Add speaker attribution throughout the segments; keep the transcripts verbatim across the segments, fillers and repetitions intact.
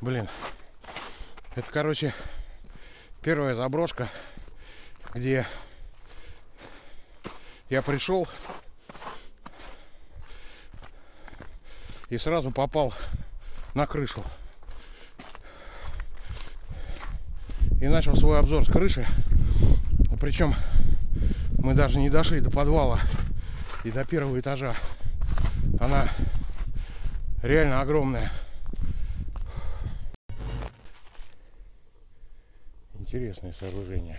Speaker 1: Блин. Это, короче, первая заброшка, где я пришел и сразу попал на крышу. И начал свой обзор с крыши. Причем мы даже не дошли до подвала и до первого этажа. Она реально огромная. Интересное сооружение.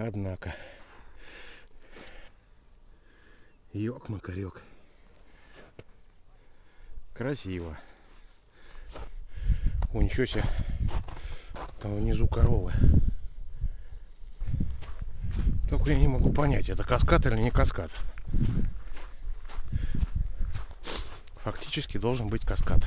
Speaker 1: Однако. Ёк-макарёк. Красиво. О, ничего себе. Там внизу коровы. Только я не могу понять, это каскад или не каскад. Фактически должен быть каскад.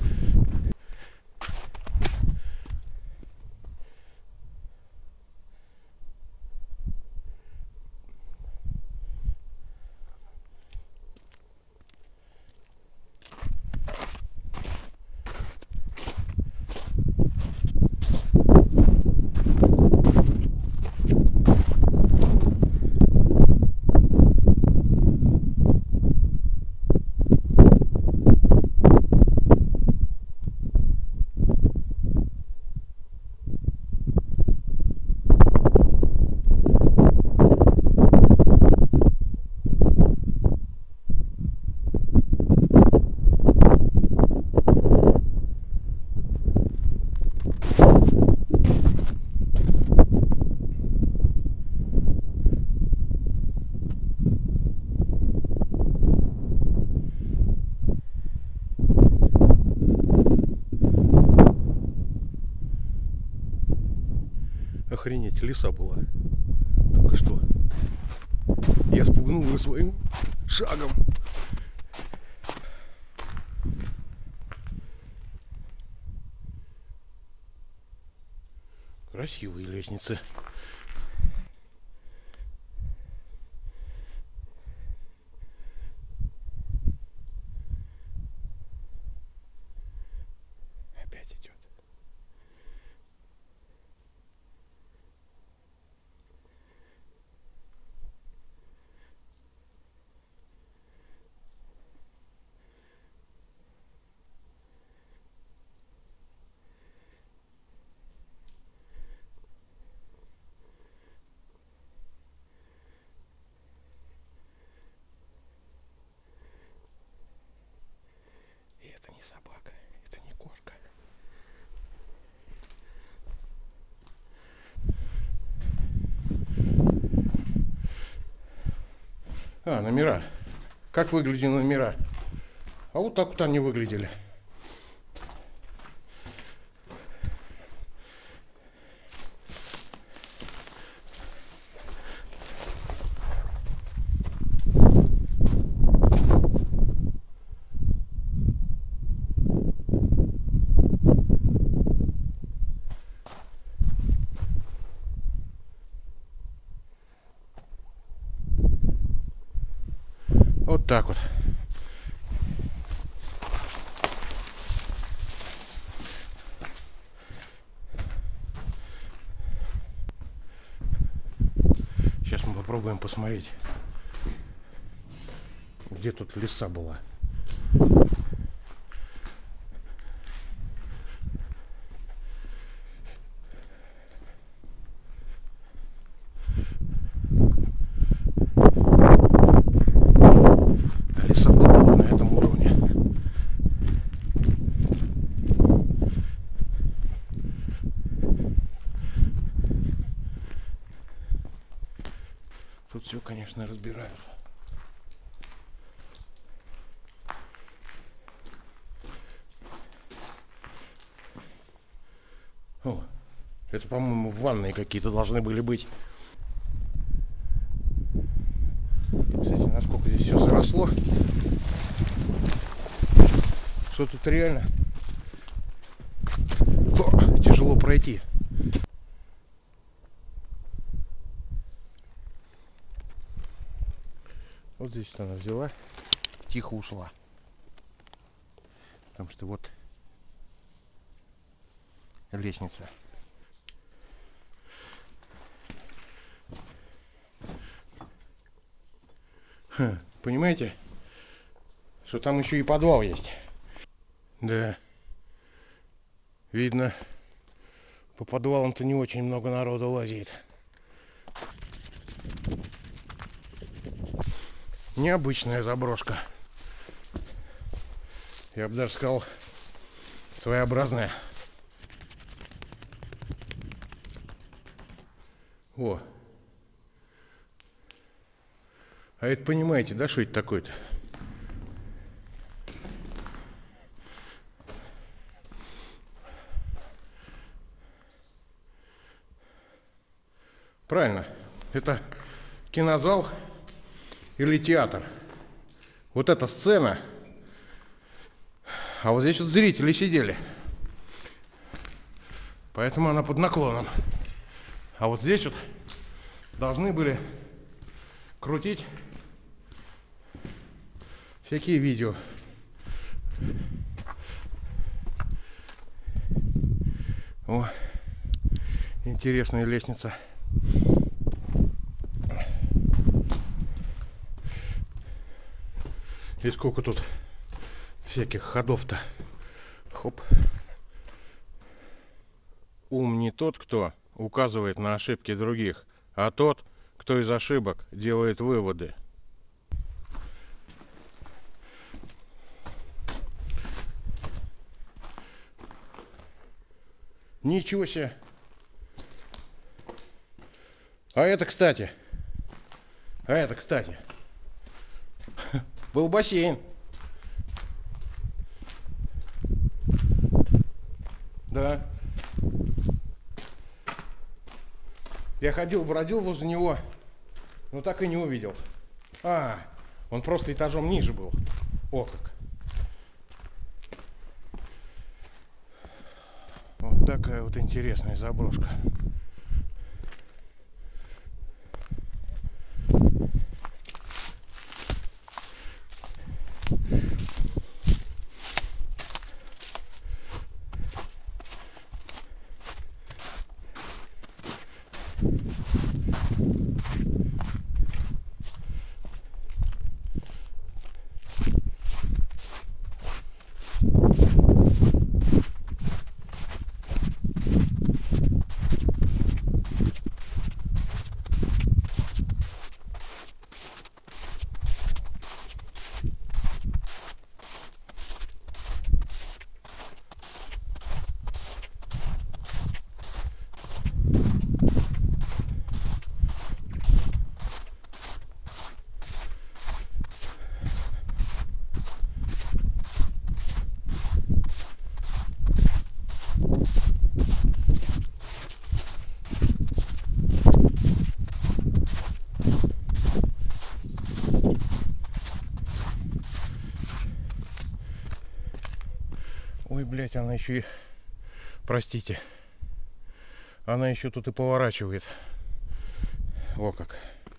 Speaker 1: Охренеть, лиса была. Только что. Я спугнул ее своим шагом. Красивые лестницы. Опять идет. Не собака, это не кошка. А, номера. Как выглядели номера? А вот так вот они выглядели. Вот так вот. Сейчас мы попробуем посмотреть, где тут лиса была. Лиса была вот на этом уровне. Тут все, конечно, разбирают. О, это, по-моему, в ванной какие-то должны были быть. Кстати, насколько здесь все заросло. Что тут реально О, тяжело пройти. Вот здесь она взяла, тихо ушла. Потому что вот лестница. Ха, понимаете, что там еще и подвал есть. Да. Видно, по подвалам-то не очень много народу лазит. Необычная заброшка. Я бы даже сказал, своеобразная. О, А это понимаете, да, что это такое-то? Правильно, это кинозал или театр. Вот эта сцена, а вот здесь вот зрители сидели. Поэтому она под наклоном. А вот здесь вот должны были крутить всякие видео. О, интересная лестница. И сколько тут всяких ходов-то. Хоп. Ум не тот, кто указывает на ошибки других, а тот, кто из ошибок делает выводы. Ничего себе. А это, кстати, а это, кстати, был бассейн. Да. Я ходил, бродил возле него, но так и не увидел. А, он просто этажом ниже был. О как. Вот такая вот интересная заброшка. Ой, блядь, она еще и... Простите. Она еще тут и поворачивает. О как.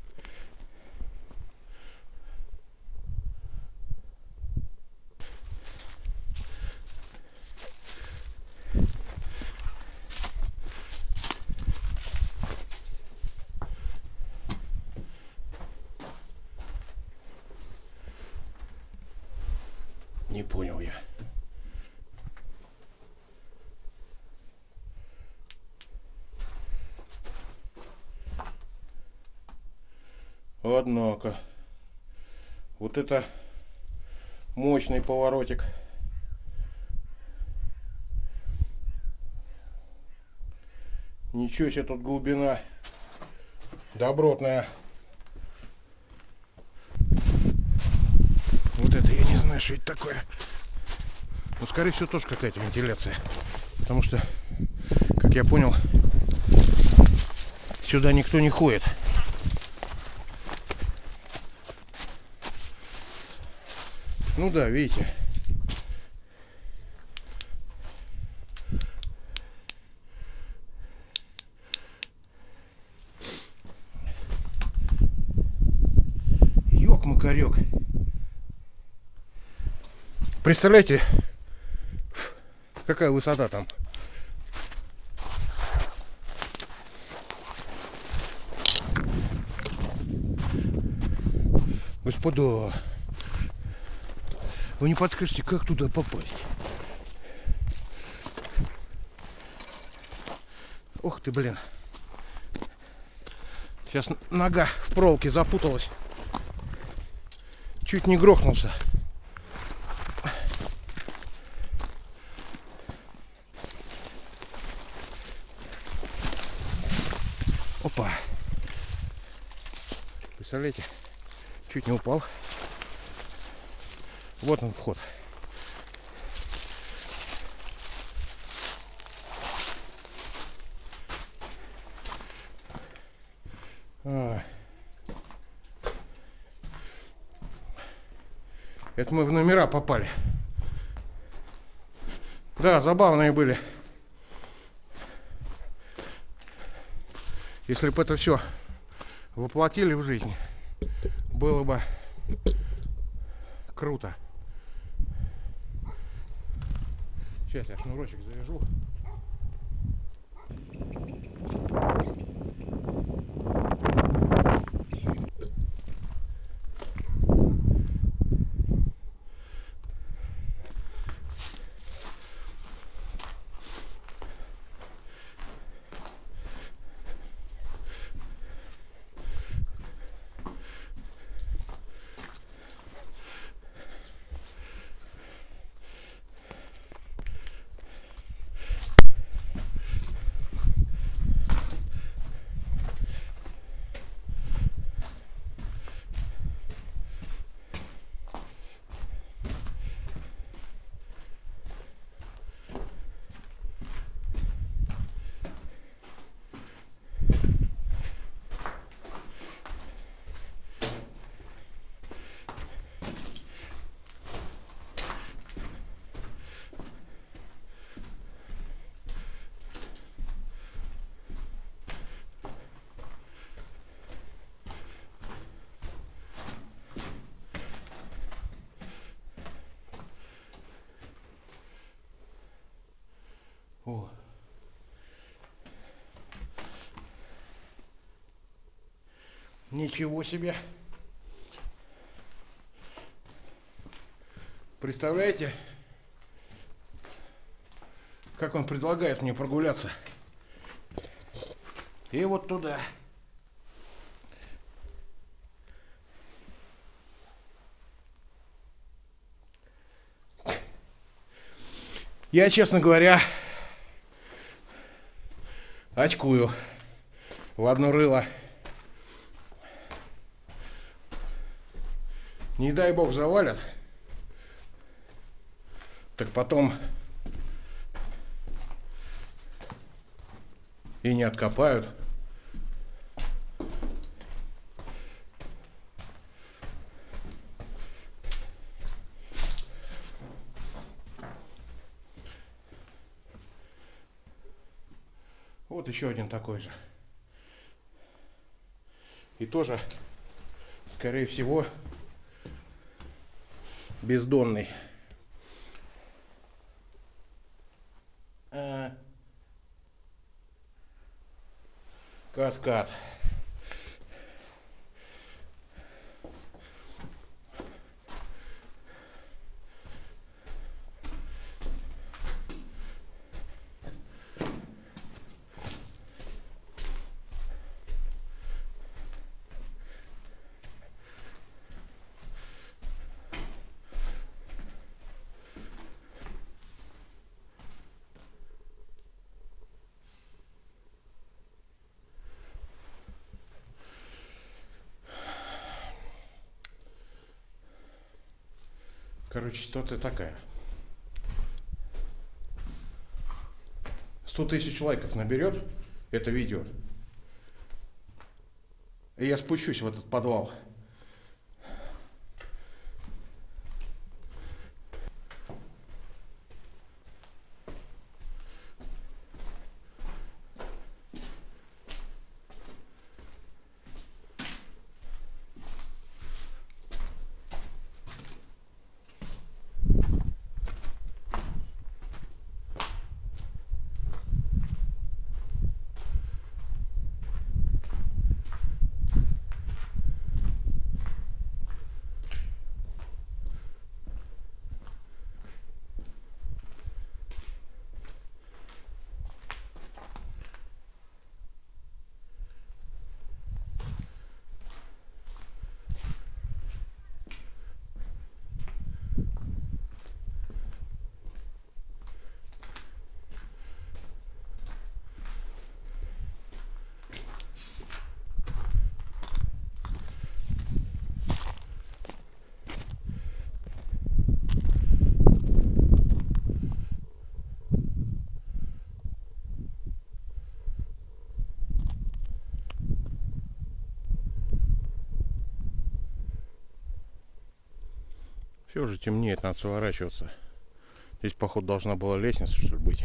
Speaker 1: Не понял я. Однако, вот это мощный поворотик. Ничего себе, тут глубина добротная. Вот это я не знаю, что это такое. Ну, скорее всего, тоже какая-то вентиляция. Потому что, как я понял, сюда никто не ходит. Ну да, видите. Ёк-макарёк. Представляете, какая высота там? Господа, вы не подскажете, как туда попасть? Ох ты, блин. Сейчас нога в проволоке запуталась. Чуть не грохнулся. Опа. Представляете, чуть не упал. Вот он вход. А. Это мы в номера попали. Да, забавные были. Если бы это все воплотили в жизнь, было бы круто. Сейчас я шнурочек завяжу. О. Ничего себе. Представляете, как он предлагает мне прогуляться? И вот туда. Я, честно говоря, очкую в одно рыло. Не дай бог завалят, так потом и не откопают. Вот еще один такой же. И тоже, скорее всего, бездонный. А. Каскад. Короче, ситуация такая. сто тысяч лайков наберет это видео, и я спущусь в этот подвал. Все уже темнеет, надо сворачиваться. Здесь, походу, должна была лестница, что ли, быть.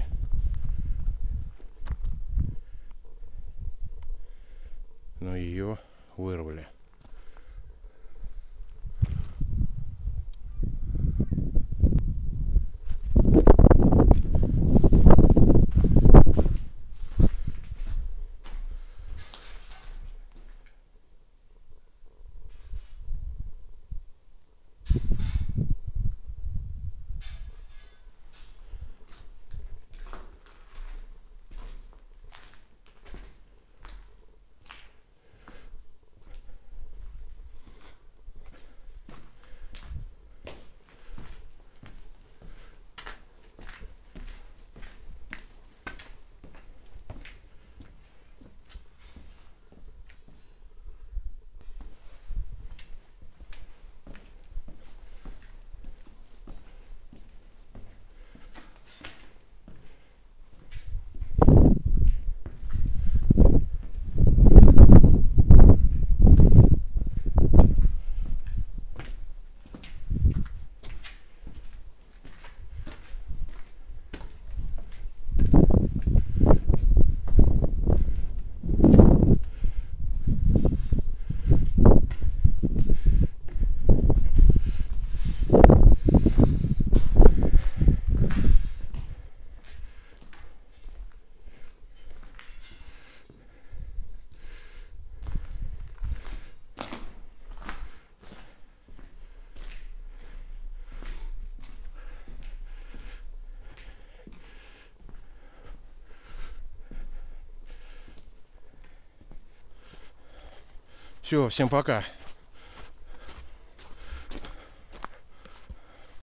Speaker 1: Но ее вырвали. Все, всем пока.